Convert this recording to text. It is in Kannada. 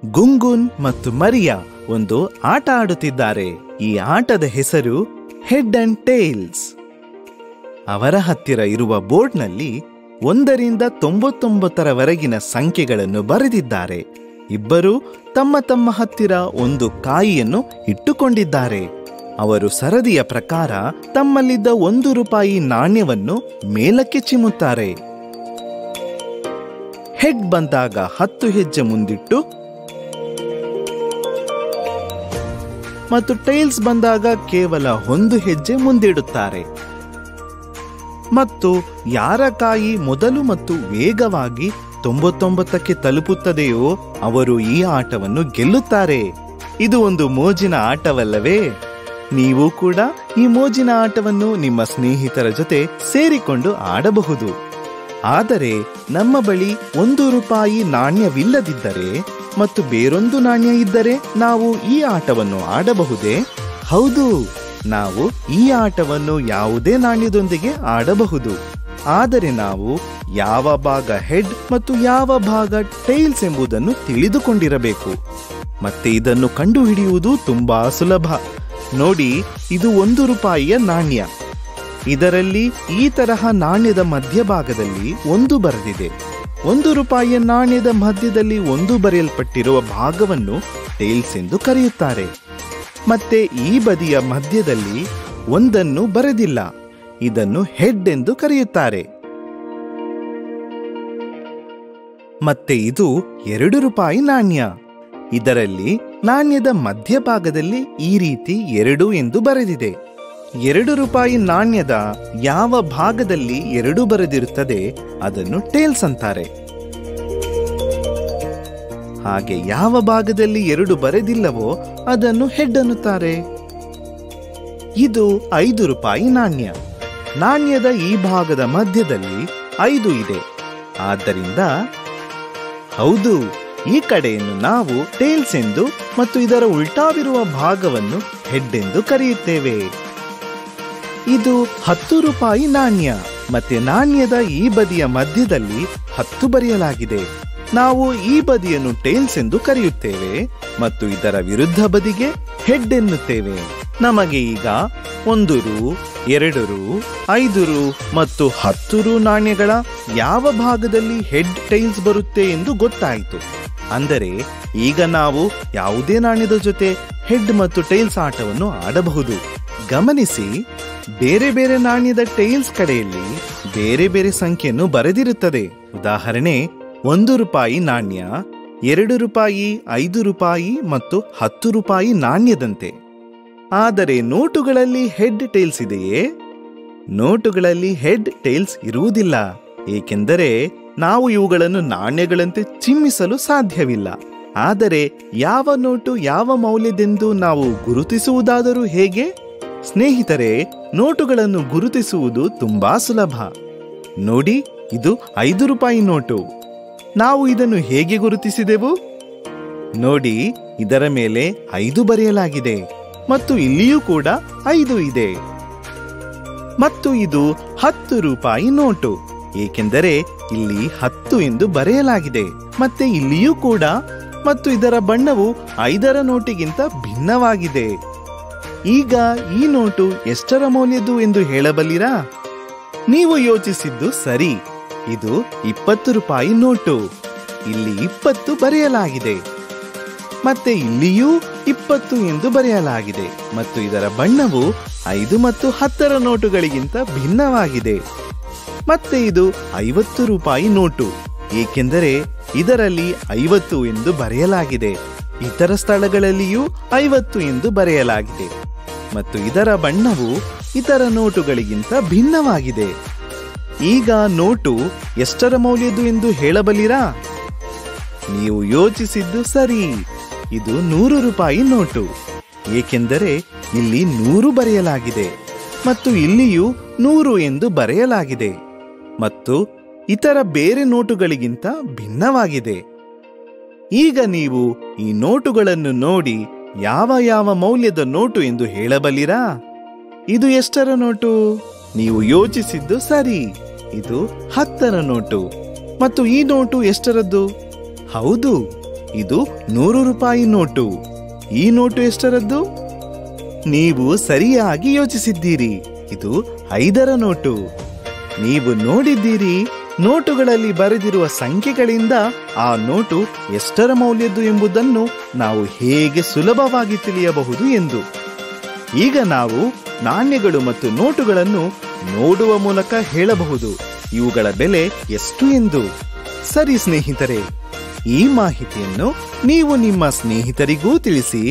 ಗುಂಗುನ್ ಮತ್ತು ಮರಿಯಾ ಒಂದು ಆಟ ಆಡುತ್ತಿದ್ದಾರೆ. ಈ ಆಟದ ಹೆಸರು ಹೆಡ್ ಅಂಡ್ ಟೇಲ್ಸ್. ಅವರ ಹತ್ತಿರ ಇರುವ ಬೋರ್ಡ್ನಲ್ಲಿ 1ರಿಂದ 99ರವರೆಗಿನ ಸಂಖ್ಯೆಗಳನ್ನು ಬರೆದಿದ್ದಾರೆ. ಇಬ್ಬರು ತಮ್ಮ ತಮ್ಮ ಹತ್ತಿರ ಒಂದು ಕಾಯಿಯನ್ನು ಇಟ್ಟುಕೊಂಡಿದ್ದಾರೆ. ಅವರು ಸರದಿಯ ಪ್ರಕಾರ ತಮ್ಮಲ್ಲಿದ್ದ 1 ರೂಪಾಯಿ ನಾಣ್ಯವನ್ನು ಮೇಲಕ್ಕೆ ಚಿಮ್ಮುತ್ತಾರೆ. ಹೆಡ್ ಬಂದಾಗ 10 ಹೆಜ್ಜೆ ಮುಂದಿಟ್ಟು ಮತ್ತು ಟೈಲ್ಸ್ ಬಂದಾಗ ಕೇವಲ 1 ಹೆಜ್ಜೆ ಮುಂದಿಡುತ್ತಾರೆ. ಮತ್ತು ಯಾರ ಕಾಯಿ ಮೊದಲು ಮತ್ತು ವೇಗವಾಗಿ 99ಕ್ಕೆ ತಲುಪುತ್ತದೆಯೋ ಅವರು ಈ ಆಟವನ್ನು ಗೆಲ್ಲುತ್ತಾರೆ. ಇದು ಒಂದು ಮೋಜಿನ ಆಟವಲ್ಲವೇ? ನೀವು ಕೂಡ ಈ ಮೋಜಿನ ಆಟವನ್ನು ನಿಮ್ಮ ಸ್ನೇಹಿತರ ಜೊತೆ ಸೇರಿಕೊಂಡು ಆಡಬಹುದು. ಆದರೆ ನಮ್ಮ ಬಳಿ 1 ರೂಪಾಯಿ ನಾಣ್ಯವಿಲ್ಲದಿದ್ದರೆ ಮತ್ತು ಬೇರೊಂದು ನಾಣ್ಯ ಇದ್ದರೆ ನಾವು ಈ ಆಟವನ್ನು ಆಡಬಹುದೇ? ಹೌದು, ನಾವು ಈ ಆಟವನ್ನು ಯಾವುದೇ ನಾಣ್ಯದೊಂದಿಗೆ ಆಡಬಹುದು. ಆದರೆ ನಾವು ಯಾವ ಭಾಗ ಹೆಡ್ ಮತ್ತು ಯಾವ ಭಾಗ ಟೈಲ್ಸ್ ಎಂಬುದನ್ನು ತಿಳಿದುಕೊಂಡಿರಬೇಕು. ಮತ್ತೆ ಇದನ್ನು ಕಂಡುಹಿಡಿಯುವುದು ತುಂಬಾ ಸುಲಭ. ನೋಡಿ, ಇದು 1 ರೂಪಾಯಿಯ ನಾಣ್ಯ. ಇದರಲ್ಲಿ ಈ ತರಹ ನಾಣ್ಯದ ಮಧ್ಯಭಾಗದಲ್ಲಿ 1 ಬರೆದಿದೆ. 1 ರೂಪಾಯಿಯ ನಾಣ್ಯದ ಮಧ್ಯದಲ್ಲಿ 1 ಬರೆಯಲ್ಪಟ್ಟಿರುವ ಭಾಗವನ್ನು ಟೈಲ್ಸ್ ಎಂದು ಕರೆಯುತ್ತಾರೆ. ಮತ್ತೆ ಈ ಬದಿಯ ಮಧ್ಯದಲ್ಲಿ 1 ಬರೆದಿಲ್ಲ. ಇದನ್ನು ಹೆಡ್ ಎಂದು ಕರೆಯುತ್ತಾರೆ. ಮತ್ತೆ ಇದು 2 ರೂಪಾಯಿ ನಾಣ್ಯ. ಇದರಲ್ಲಿ ನಾಣ್ಯದ ಮಧ್ಯಭಾಗದಲ್ಲಿ ಈ ರೀತಿ 2 ಎಂದು ಬರೆದಿದೆ. 2 ರೂಪಾಯಿ ನಾಣ್ಯದ ಯಾವ ಭಾಗದಲ್ಲಿ 2 ಬರೆದಿರುತ್ತದೆ ಅದನ್ನು ಟೇಲ್ಸ್ ಅಂತಾರೆ. ಹಾಗೆ ಯಾವ ಭಾಗದಲ್ಲಿ 2 ಬರೆದಿಲ್ಲವೋ ಅದನ್ನು ಹೆಡ್ ಅನ್ನುತ್ತಾರೆ. ಇದು 5 ರೂಪಾಯಿ ನಾಣ್ಯ. ನಾಣ್ಯದ ಈ ಭಾಗದ ಮಧ್ಯದಲ್ಲಿ 5 ಇದೆ. ಆದ್ದರಿಂದ ಹೌದು, ಈ ಕಡೆಯನ್ನು ನಾವು ಟೇಲ್ಸ್ ಎಂದು ಮತ್ತು ಇದರ ಉಲ್ಟಾವಿರುವ ಭಾಗವನ್ನು ಹೆಡ್ ಎಂದು ಕರೆಯುತ್ತೇವೆ. ಇದು 10 ರೂಪಾಯಿ ನಾಣ್ಯ. ಮತ್ತೆ ನಾಣ್ಯದ ಈ ಬದಿಯ ಮಧ್ಯದಲ್ಲಿ 10 ಬರೆಯಲಾಗಿದೆ. ನಾವು ಈ ಬದಿಯನ್ನು ಟೇಲ್ಸ್ ಎಂದು ಕರೆಯುತ್ತೇವೆ ಮತ್ತು ಇದರ ವಿರುದ್ಧ ಬದಿಗೆ ಹೆಡ್ ಎನ್ನುತ್ತೇವೆ. ನಮಗೆ ಈಗ 1 ರೂ, 2 ರೂ, 5 ರೂ ಮತ್ತು 10 ರೂ ನಾಣ್ಯಗಳ ಯಾವ ಭಾಗದಲ್ಲಿ ಹೆಡ್ ಟೈಲ್ಸ್ ಬರುತ್ತೆ ಎಂದು ಗೊತ್ತಾಯಿತು. ಅಂದರೆ ಈಗ ನಾವು ಯಾವುದೇ ನಾಣ್ಯದ ಜೊತೆ ಹೆಡ್ ಮತ್ತು ಟೈಲ್ಸ್ ಆಟವನ್ನು ಆಡಬಹುದು. ಗಮನಿಸಿ, ಬೇರೆ ಬೇರೆ ನಾಣ್ಯದ ಟೈಲ್ಸ್ ಕಡೆಯಲ್ಲಿ ಬೇರೆ ಬೇರೆ ಸಂಖ್ಯೆಯನ್ನು ಬರೆದಿರುತ್ತದೆ. ಉದಾಹರಣೆ, 1 ರೂಪಾಯಿ ನಾಣ್ಯ 2 ರೂಪಾಯಿ, 5 ರೂಪಾಯಿ ಮತ್ತು 10 ರೂಪಾಯಿ ನಾಣ್ಯದಂತೆ. ಆದರೆ ನೋಟುಗಳಲ್ಲಿ ಹೆಡ್ ಟೈಲ್ಸ್ ಇದೆಯೇ? ನೋಟುಗಳಲ್ಲಿ ಹೆಡ್ ಟೈಲ್ಸ್ ಇರುವುದಿಲ್ಲ. ಏಕೆಂದರೆ ನಾವು ಇವುಗಳನ್ನು ನಾಣ್ಯಗಳಂತೆ ಚಿಮ್ಮಿಸಲು ಸಾಧ್ಯವಿಲ್ಲ. ಆದರೆ ಯಾವ ನೋಟು ಯಾವ ಮೌಲ್ಯದೆಂದು ನಾವು ಗುರುತಿಸುವುದಾದರೂ ಹೇಗೆ? ಸ್ನೇಹಿತರೆ, ನೋಟುಗಳನ್ನು ಗುರುತಿಸುವುದು ತುಂಬಾ ಸುಲಭ. ನೋಡಿ, ಇದು 5 ರೂಪಾಯಿ ನೋಟು. ನಾವು ಇದನ್ನು ಹೇಗೆ ಗುರುತಿಸಿದೆವು? ನೋಡಿ, ಇದರ ಮೇಲೆ 5 ಬರೆಯಲಾಗಿದೆ ಮತ್ತು ಇಲ್ಲಿಯೂ ಕೂಡ 5 ಇದೆ. ಮತ್ತು ಇದು 10 ರೂಪಾಯಿ ನೋಟು, ಏಕೆಂದರೆ ಇಲ್ಲಿ 10 ಎಂದು ಬರೆಯಲಾಗಿದೆ. ಮತ್ತೆ ಇಲ್ಲಿಯೂ ಕೂಡ, ಮತ್ತು ಇದರ ಬಣ್ಣವು 5ರ ನೋಟಿಗಿಂತ ಭಿನ್ನವಾಗಿದೆ. ಈಗ ಈ ನೋಟು ಎಷ್ಟರ ಮೌಲ್ಯದ್ದು ಎಂದು ಹೇಳಬಲ್ಲಿರಾ? ನೀವು ಯೋಚಿಸಿದ್ದು ಸರಿ. ಇದು 20 ರೂಪಾಯಿ ನೋಟು. ಇಲ್ಲಿ 20 ಬರೆಯಲಾಗಿದೆ. ಮತ್ತೆ ಇಲ್ಲಿಯೂ 20 ಎಂದು ಬರೆಯಲಾಗಿದೆ ಮತ್ತು ಇದರ ಬಣ್ಣವು 5 ಮತ್ತು 10ರ ನೋಟುಗಳಿಗಿಂತ ಭಿನ್ನವಾಗಿದೆ. ಮತ್ತೆ ಇದು 50 ರೂಪಾಯಿ ನೋಟು, ಏಕೆಂದರೆ ಇದರಲ್ಲಿ 50 ಎಂದು ಬರೆಯಲಾಗಿದೆ. ಇತರ ಸ್ಥಳಗಳಲ್ಲಿಯೂ 50 ಎಂದು ಬರೆಯಲಾಗಿದೆ ಮತ್ತು ಇದರ ಬಣ್ಣವು ಇತರ ನೋಟುಗಳಿಗಿಂತ ಭಿನ್ನವಾಗಿದೆ. ಈಗ ನೋಟು ಎಷ್ಟರ ಮೌಲ್ಯದ್ದು ಎಂದು ಹೇಳಬಲ್ಲಿರಾ? ನೀವು ಯೋಚಿಸಿದ್ದು ಸರಿ. ಇದು 100 ರೂಪಾಯಿ ನೋಟು, ಏಕೆಂದರೆ ಇಲ್ಲಿ 100 ಬರೆಯಲಾಗಿದೆ ಮತ್ತು ಇಲ್ಲಿಯೂ 100 ಎಂದು ಬರೆಯಲಾಗಿದೆ ಮತ್ತು ಇತರ ಬೇರೆ ನೋಟುಗಳಿಗಿಂತ ಭಿನ್ನವಾಗಿದೆ. ಈಗ ನೀವು ಈ ನೋಟುಗಳನ್ನು ನೋಡಿ ಯಾವ ಯಾವ ಮೌಲ್ಯದ ನೋಟು ಎಂದು ಹೇಳಬಲ್ಲಿರಾ? ಇದು ಎಷ್ಟರ ನೋಟು? ನೀವು ಯೋಚಿಸಿದ್ದು ಸರಿ. ಇದು 10ರ ನೋಟು. ಮತ್ತು ಈ ನೋಟು ಎಷ್ಟರದ್ದು? ಹೌದು, ಇದು 100 ರೂಪಾಯಿ ನೋಟು. ಈ ನೋಟು ಎಷ್ಟರದ್ದು? ನೀವು ಸರಿಯಾಗಿ ಯೋಚಿಸಿದ್ದೀರಿ. ಇದು 5ರ ನೋಟು. ನೀವು ನೋಡಿದ್ದೀರಿ, ನೋಟುಗಳಲ್ಲಿ ಬರೆದಿರುವ ಸಂಖ್ಯೆಗಳಿಂದ ಆ ನೋಟು ಎಷ್ಟರ ಮೌಲ್ಯದ್ದು ಎಂಬುದನ್ನು ನಾವು ಹೇಗೆ ಸುಲಭವಾಗಿ ತಿಳಿಯಬಹುದು ಎಂದು. ಈಗ ನಾವು ನಾಣ್ಯಗಳು ಮತ್ತು ನೋಟುಗಳನ್ನು ನೋಡುವ ಮೂಲಕ ಹೇಳಬಹುದು ಇವುಗಳ ಬೆಲೆ ಎಷ್ಟು ಎಂದು. ಸರಿ ಸ್ನೇಹಿತರೆ, ಈ ಮಾಹಿತಿಯನ್ನು ನೀವು ನಿಮ್ಮ ಸ್ನೇಹಿತರಿಗೂ ತಿಳಿಸಿ.